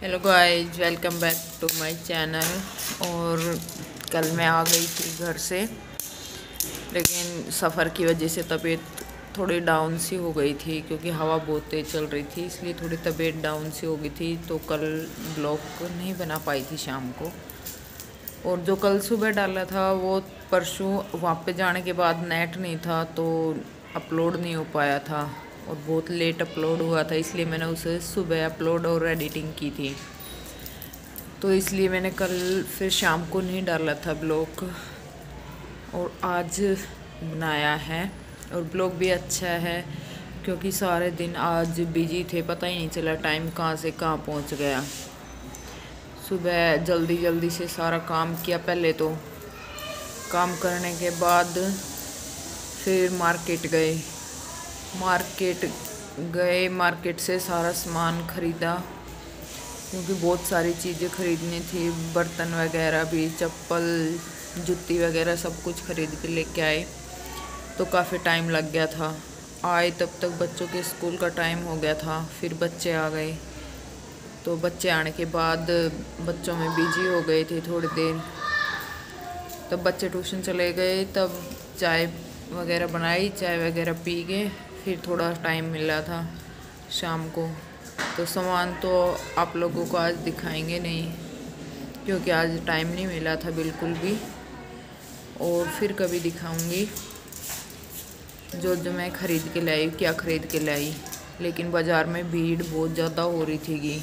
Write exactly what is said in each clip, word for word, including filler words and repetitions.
Hello guys, welcome back to my channel. और कल मैं आ गई थी घर से, लेकिन सफ़र की वजह से तबीयत थोड़ी डाउन सी हो गई थी, क्योंकि हवा बहुत तेज़ चल रही थी, इसलिए थोड़ी तबीयत डाउन सी हो गई थी। तो कल ब्लॉग नहीं बना पाई थी शाम को। और जो कल सुबह डाला था वो परसों वहाँ पे जाने के बाद नेट नहीं था, तो अपलोड नहीं हो पाया था और बहुत लेट अपलोड हुआ था, इसलिए मैंने उसे सुबह अपलोड और एडिटिंग की थी। तो इसलिए मैंने कल फिर शाम को नहीं डाला था ब्लॉग, और आज बनाया है। और ब्लॉग भी अच्छा है, क्योंकि सारे दिन आज बिजी थे, पता ही नहीं चला टाइम कहाँ से कहाँ पहुँच गया। सुबह जल्दी जल्दी से सारा काम किया, पहले तो काम करने के बाद फिर मार्केट गए मार्केट गए मार्केट से सारा सामान ख़रीदा, क्योंकि बहुत सारी चीज़ें ख़रीदनी थी, बर्तन वगैरह भी, चप्पल, जूती वगैरह सब कुछ ख़रीद के लेके आए। तो काफ़ी टाइम लग गया था, आए तब तक बच्चों के स्कूल का टाइम हो गया था। फिर बच्चे आ गए, तो बच्चे आने के बाद बच्चों में बिजी हो गए थे थोड़ी देर। तब बच्चे ट्यूशन चले गए, तब चाय वगैरह बनाई, चाय वगैरह पी के फिर थोड़ा टाइम मिला था शाम को। तो सामान तो आप लोगों को आज दिखाएंगे नहीं, क्योंकि आज टाइम नहीं मिला था बिल्कुल भी, और फिर कभी दिखाऊंगी जो जो मैं ख़रीद के लाई, क्या ख़रीद के लाई। लेकिन बाज़ार में भीड़ बहुत ज़्यादा हो रही थी।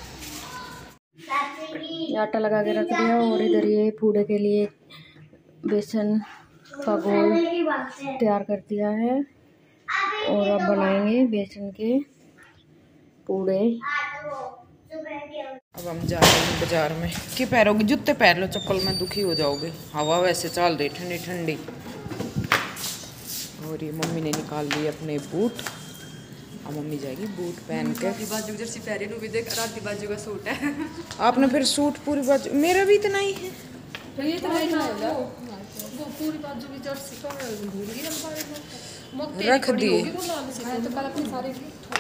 आटा लगा के रख दिया, और इधर ये पूड़े के लिए बेसन का घोल तैयार कर दिया है, और अब बनाएंगे बेसन के पूड़े। अब हम जा रहे हैं बाज़ार में। कि पैरोगे, जूते पैर लो, चप्पल में दुखी हो जाओगे, हवा वैसे चल रही ठंडी ठंडी। और ये मम्मी ने निकाल लिए अपने बूट, अब मम्मी जाएगी बूट पहन के। बाजू जर्सी पहरे नु भी देख, राती बाजू का सूट है। आपने फिर सूट पूरी बाजू, मेरा भी इतना ही है। तो ये तो नहीं होगा, वो पूरी बाजू की जर्सी का भूल गई हम सारे मोटे रख दिए, तो कल अपनी सारी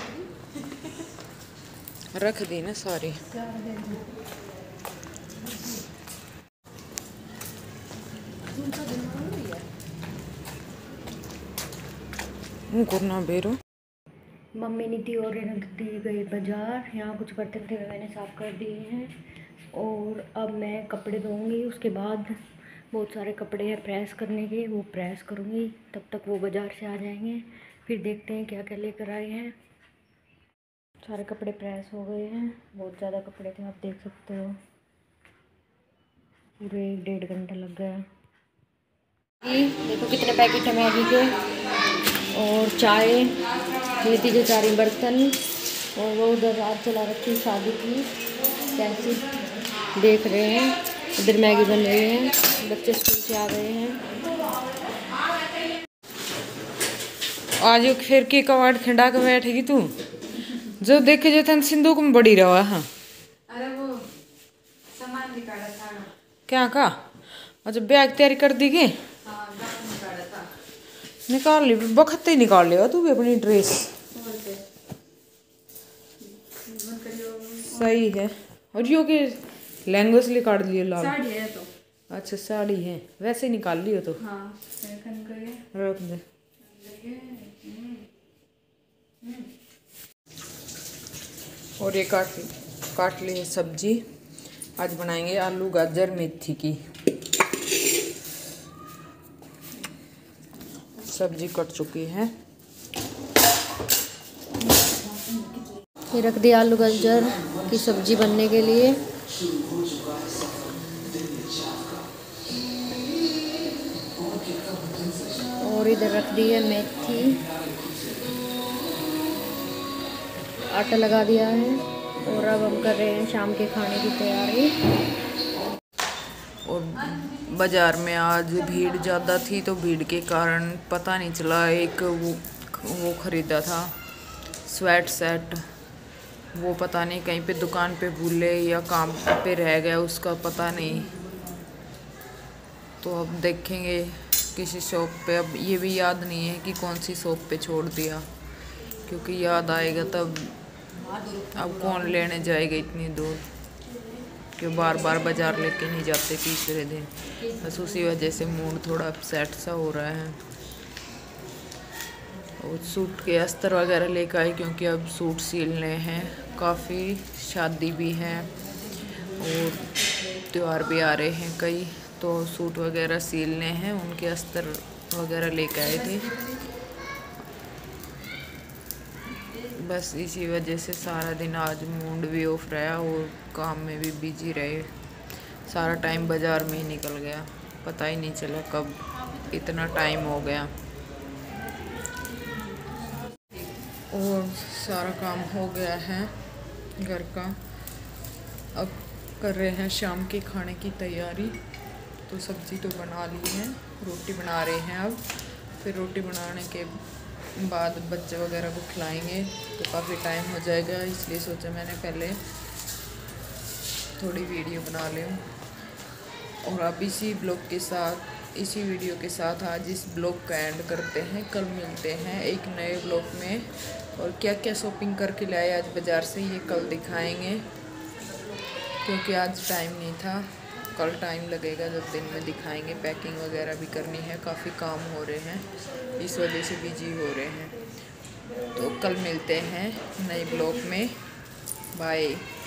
रख दी ना सारी। करना बेरो मम्मी नीति और रख दी गई बाजार। यहाँ कुछ बर्तन थे मैंने साफ़ कर दिए हैं, और अब मैं कपड़े धोऊंगी। उसके बाद बहुत सारे कपड़े हैं प्रेस करने के, वो प्रेस करूँगी। तब तक वो बाज़ार से आ जाएंगे, फिर देखते हैं क्या क्या लेकर आए हैं। सारे कपड़े प्रेस हो गए हैं, बहुत ज़्यादा कपड़े थे, आप देख सकते हो। पूरे एक डेढ़ घंटा लग गया। देखो कितने पैकेट है मैगी के, और चाय, ये तीजे चार बर्तन, और वो उधर रात चला रखी शादी की, कैसे देख रहे हैं। इधर मैगी बन रही है, बच्चे स्कूल से आ गए हैं। आज फिर के कवाड़ खिंडा के बैठेगी तू, जो देखे जो तन सिंदूक में बड़ी रहा। हाँ, अरे वो सामान निकाला था। क्या का? अच्छा, बैग तैयारी कर दी के? हाँ, निकाला था। निकाल ली, बखत ही निकाल लिया तू भी अपनी ड्रेस। सही है। और यो के लहंगों से निकाल लियो लाल। साड़ी है तो। अच्छा, साड़ी है, वैसे ही निकाल लियो तो। हाँ, रख दे। और ये काट काट ली सब्जी। आज बनाएंगे आलू गाजर मेथी की सब्जी, कट चुकी है। ये रख दिया आलू गाजर की सब्जी बनने के लिए। और इधर रख दी है मेथी, आटा लगा दिया है, और अब हम कर रहे हैं शाम के खाने की तैयारी। और बाज़ार में आज भीड़ ज़्यादा थी, तो भीड़ के कारण पता नहीं चला। एक वो वो ख़रीदा था स्वेट सेट, वो पता नहीं कहीं पे दुकान पे भूले या काम पे रह गया, उसका पता नहीं। तो अब देखेंगे किसी शॉप पे। अब ये भी याद नहीं है कि कौन सी शॉप पे छोड़ दिया, क्योंकि याद आएगा तब अब कौन लेने जाएगा इतनी दूर, कि बार बार बाजार लेके नहीं जाते तीसरे दिन। बस उसी वजह से मूड थोड़ा अपसेट सा हो रहा है। और सूट के अस्तर वगैरह लेकर आए, क्योंकि अब सूट सिलने हैं, काफ़ी शादी भी हैं और त्यौहार भी आ रहे हैं कई, तो सूट वगैरह सिलने हैं, उनके अस्तर वगैरह लेकर आए थे। बस इसी वजह से सारा दिन आज मूड भी ऑफ रहा और काम में भी बिजी रहे। सारा टाइम बाज़ार में ही निकल गया, पता ही नहीं चला कब इतना टाइम हो गया। और सारा काम हो गया है घर का, अब कर रहे हैं शाम के खाने की तैयारी। तो सब्ज़ी तो बना ली है, रोटी बना रहे हैं अब। फिर रोटी बनाने के बाद बच्चे वगैरह को खिलाएंगे तो काफ़ी टाइम हो जाएगा, इसलिए सोचा मैंने पहले थोड़ी वीडियो बना लूँ। और अब इसी ब्लॉग के साथ, इसी वीडियो के साथ आज इस ब्लॉग का एंड करते हैं। कल मिलते हैं एक नए ब्लॉग में, और क्या क्या शॉपिंग करके लाए आज बाज़ार से ये कल दिखाएंगे, क्योंकि आज टाइम नहीं था। कल टाइम लगेगा जब दिन में दिखाएंगे। पैकिंग वगैरह भी करनी है, काफ़ी काम हो रहे हैं, इस वजह से बिजी हो रहे हैं। तो कल मिलते हैं नए ब्लॉग में, बाय।